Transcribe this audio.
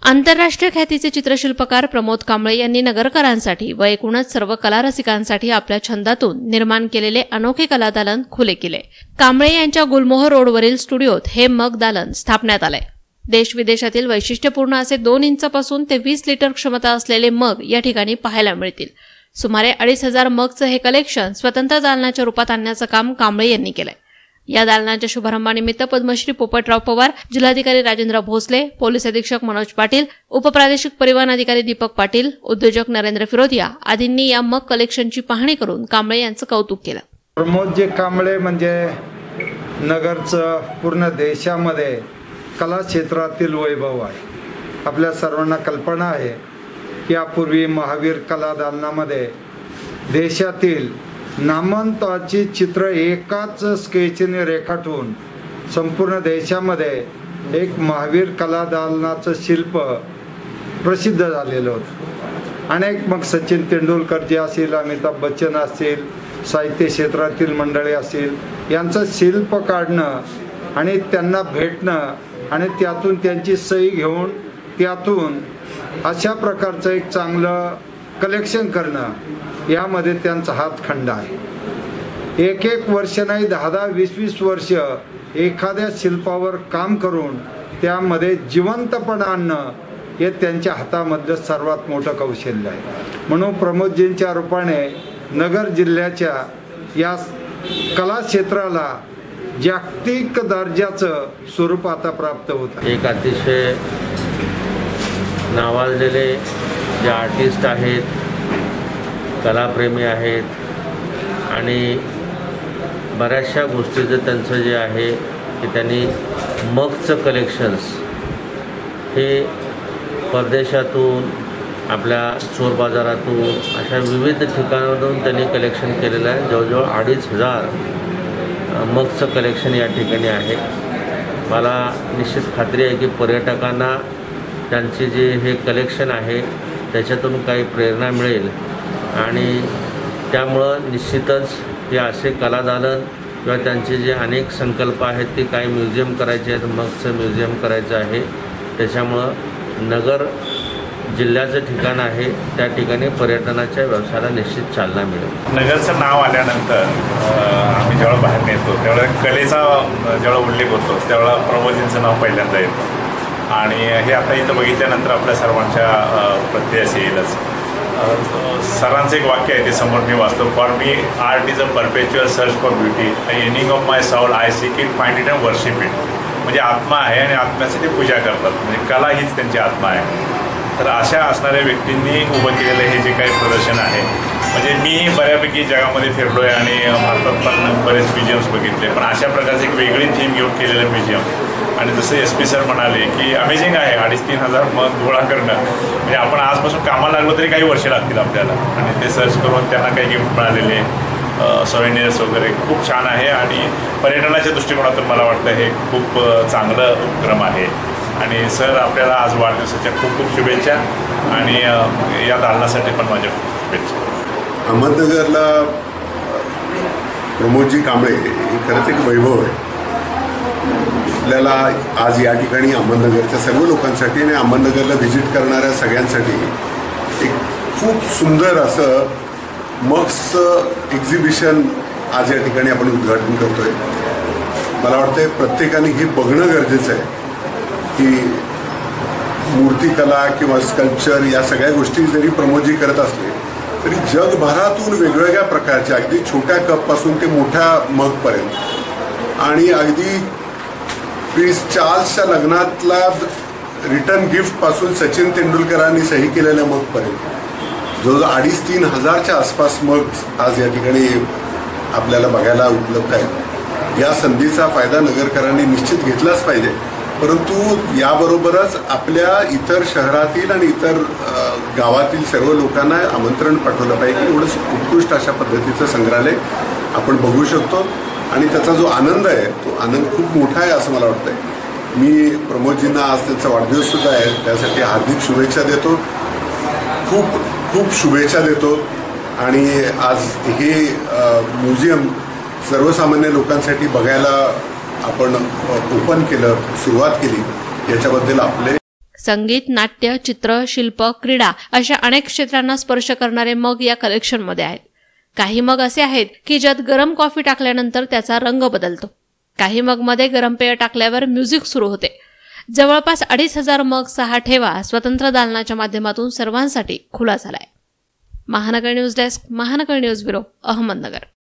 आंतरराष्ट्रीय ख्यातीचे चित्रशिल्पकार प्रमोद कांबळे यांनी नगरकरांसाठी व एकूणच सर्व कलारसिकांसाठी आपल्या छंदातून निर्माण केलेले अनोखे कलादालन खुले केले। कांबळे यांच्या गुलमोहर रोडवरील स्टुडिओत हे मग दालन स्थापण्यात आले। देश विदेशातील वैशिष्ट्यपूर्ण असे 2 इंचापासून ते 20 लिटर क्षमता असलेले मग या ठिकाणी पाहायला मिळतील। सुमारे 2,500 मगचे हे कलेक्शन स्वतंत्र दालनाच्या रूपात आणण्याचं काम कांबळे यांनी केलंय। या दालनाच्या शुभारंभानिमित्त पद्मश्री पोपटराव पवार, जिल्हाधिकारी राजेंद्र भोसले, पोलीस अधीक्षक मनोज पाटील, उपप्रादेशिक परिवहन अधिकारी दीपक पाटील, उद्योजक नरेंद्र फिरोदिया आदींनी या मग कलेक्शनची पाहणी करून कांबळे यांचं कौतुक केलं। प्रमोदजी कांबळे म्हणजे नगरचं पूर्ण देशामध्ये कला क्षेत्रातील वैभव आहे। आपल्या सर्वांना कल्पना आहे की यापूर्वी महावीर कला दालनामध्ये देशातील नामवंतांची चित्र एकाच स्केचने रेखाटून संपूर्ण देशामध्ये एक महावीर कला दालनाचं शिल्प प्रसिद्ध झालेलं होतं। अनेक मग सचिन तेंडुलकर जे असतील, अमिताभ बच्चन असतील, साहित्य क्षेत्रातील मंडळी असतील, यांचं शिल्प काढणं आणि त्यांना भेटणं आणि त्यातून त्यांची सही घेऊन त्यातून अशा प्रकारचं एक चांगलं कलेक्शन करणं यामध्ये त्यांचा हातखंडा आहे। एक वर्ष नाही 10-10, 20-20 वर्ष एखाद्या शिल्पावर काम करून त्यामध्ये जिवंतपणा आणणं हे त्यांच्या हातामधलं सर्वात मोठं कौशल्य आहे। म्हणून प्रमोदजींच्या रूपाने नगर जिल्ह्याच्या या कला क्षेत्राला जागतिक दर्जाचं स्वरूप आता प्राप्त होतं। एक अतिशय नावाजलेले जे आर्टिस्ट आहेत, कलाप्रेमी आहेत आणि बऱ्याचशा गोष्टीचं त्यांचं जे आहे की त्यांनी मगचं कलेक्शन्स हे परदेशातून, आपल्या चोर बाजारातून अशा विविध ठिकाणावरून त्यांनी कलेक्शन केलेलं आहे। जवळजवळ 2,500 मगचं कलेक्शन या ठिकाणी आहे। मला निश्चित खात्री आहे की पर्यटकांना त्यांचे जे हे कलेक्शन आहे त्याच्यातून काही प्रेरणा मिळेल आणि त्यामुळं निश्चितच हे असे कलादालन किंवा त्यांचे जे अनेक संकल्प आहेत ते काही म्युझियम करायचे आहेत, मगचं म्युझियम करायचं आहे। त्याच्यामुळं नगर जिल्ह्याचं ठिकाण आहे त्या ठिकाणी पर्यटनाच्या व्यवसायाला निश्चित चालना मिळेल। नगरचं नाव आल्यानंतर आम्ही जेव्हा बाहेर नेतो तेव्हा कलेचा जेव्हा उल्लेख होतो तेव्हा प्रमोदजींचं नाव पहिल्यांदा येतं आणि हे आता इथं बघितल्यानंतर आपल्या सर्वांच्या प्रत्ययास येईलच। सरांचं एक वाक्य आहे ते समोर मी वाचतो, for me art is a perpetual search for beauty, yearning of my soul I seek it, find it and worship it. म्हणजे आत्मा आहे आणि आत्म्यासाठी पूजा करतात, म्हणजे कला हीच त्यांची आत्मा आहे। तर अशा असणाऱ्या व्यक्तींनी उभं केलेलं हे जे काही प्रदर्शन आहे, म्हणजे मी बऱ्यापैकी जगामध्ये फिरलो आहे आणि भारतात पण बरेच म्युझियम्स बघितले, पण अशा प्रकारचे एक वेगळी थीम घेऊन केलेलं म्युझियम आणि जसं SP सर म्हणाले की अमेझिंग आहे 2,500-3,000 मग गोळा करणं, म्हणजे आपण आजपासून कामाला लागलो तरी काही वर्ष लागतील आपल्याला आणि ते सर्च करून त्यांना काही गिफ्ट मिळालेले सॉव्हेनियर्स वगैरे खूप छान आहे आणि पर्यटनाच्या दृष्टिकोनातून मला वाटतं हे खूप चांगलं उपक्रम आहे। आणि सर आपल्याला आज वाढदिवसाच्या खूप खूप शुभेच्छा आणि या दालनासाठी पण माझ्या खूप शुभेच्छा। अहमदनगरला प्रमोदजी कांबळे हे खरंच एक वैभव आहे। आपल्याला आज या ठिकाणी अहमदनगरच्या सर्व लोकांसाठी आणि अहमदनगरला व्हिजिट करणाऱ्या सगळ्यांसाठी एक खूप सुंदर असं मगचं एक्झिबिशन आज या ठिकाणी आपण उद्घाटन करतोय। मला वाटतं प्रत्येकाने हे बघणं गरजेचं आहे की मूर्तिकला किंवा स्कल्पचर या सगळ्या गोष्टी जरी प्रमोदजी करत असले तरी जगभरातून वेगवेगळ्या प्रकारच्या अगदी छोट्या कपपासून ते मोठ्या मगपर्यंत आणि अगदी प्रिन्स चार्ल्सच्या लग्नातला रिटर्न गिफ्टपासून सचिन तेंडुलकरांनी सही केलेल्या मगपर्यंत जवळजवळ 2,500-3,000 हजारच्या आसपास मग आज या ठिकाणी आपल्याला बघायला उपलब्ध आहे। या संधीचा फायदा नगरकरांनी निश्चित घेतलाच पाहिजे, परंतु याबरोबरच आपल्या इतर शहरातील आणि इतर गावातील सर्व लोकांना आमंत्रण पाठवलं पाहिजे की एवढं उत्कृष्ट अशा पद्धतीचं संग्रहालय आपण बघू शकतो आणि त्याचा जो आनंद आहे तो आनंद खूप मोठा आहे असं मला वाटतं आहे। मी प्रमोदजींना आज त्यांचा वाढदिवससुद्धा आहे त्यासाठी हार्दिक शुभेच्छा देतो, खूप खूप शुभेच्छा देतो आणि आज हे म्युझियम सर्वसामान्य लोकांसाठी बघायला आपण ओपन केलं, सुरुवात केली, याच्याबद्दल आपले संगीत, नाट्य, चित्र, शिल्प, क्रीडा अशा अनेक क्षेत्रांना स्पर्श करणारे मग या कलेक्शनमध्ये आहेत. काही मग असे आहेत की ज्यात गरम कॉफी टाकल्यानंतर त्याचा रंग बदलतो. काही मगमध्ये गरम पेय टाकल्यावर म्युझिक सुरू होते. जवळपास 2500 मग्सचा हा ठेवा स्वतंत्र दालनाच्या माध्यमातून सर्वांसाठी खुला झालाय. Mahanagar news desk, Mahanagar news bureau, Ahmednagar.